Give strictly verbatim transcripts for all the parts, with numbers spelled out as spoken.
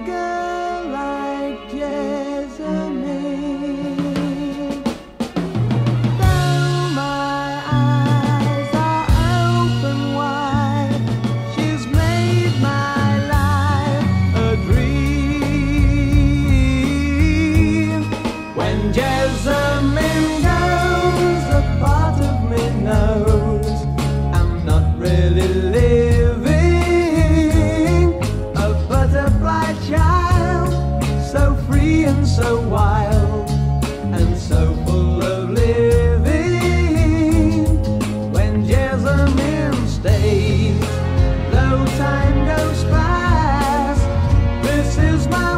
girl like Jessamine. Though my eyes are open wide, she's made my life a dream. When Jessamine goes, a part of me knows I'm not really living. A butterfly child, so free and so wild, and so full of living. When Jessamine stays, though time goes fast, this is my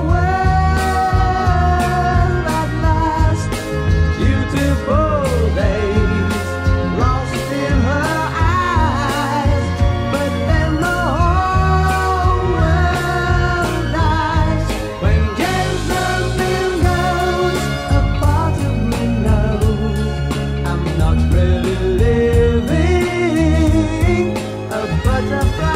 world at last. Beautiful days lost in her eyes, but then the whole world dies. When Jessamine goes, a part of me knows I'm not really living. A butterfly